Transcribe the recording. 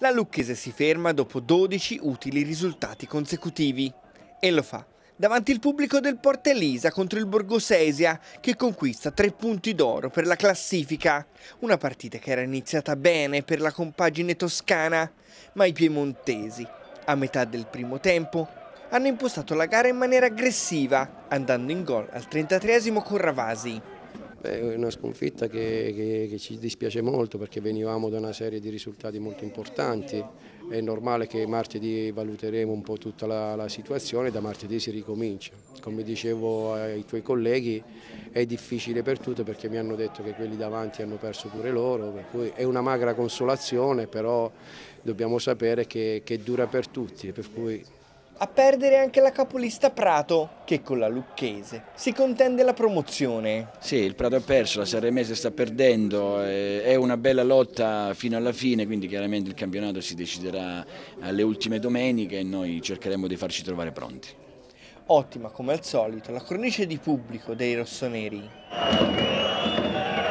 La Lucchese si ferma dopo 12 utili risultati consecutivi e lo fa davanti il pubblico del Porta Elisa contro il Borgosesia, che conquista 3 punti d'oro per la classifica. Una partita che era iniziata bene per la compagine toscana, ma i piemontesi, a metà del primo tempo, hanno impostato la gara in maniera aggressiva, andando in gol al 33esimo con Ravasi. È una sconfitta che ci dispiace molto, perché venivamo da una serie di risultati molto importanti. È normale che martedì valuteremo un po' tutta la situazione, da martedì si ricomincia. Come dicevo ai tuoi colleghi, è difficile per tutti, perché mi hanno detto che quelli davanti hanno perso pure loro, per cui è una magra consolazione, però dobbiamo sapere che dura per tutti, per cui... A perdere anche la capolista Prato, che con la Lucchese si contende la promozione. Sì, il Prato ha perso, la Sanremese sta perdendo, è una bella lotta fino alla fine, quindi chiaramente il campionato si deciderà alle ultime domeniche e noi cercheremo di farci trovare pronti. Ottima come al solito la cornice di pubblico dei rossoneri.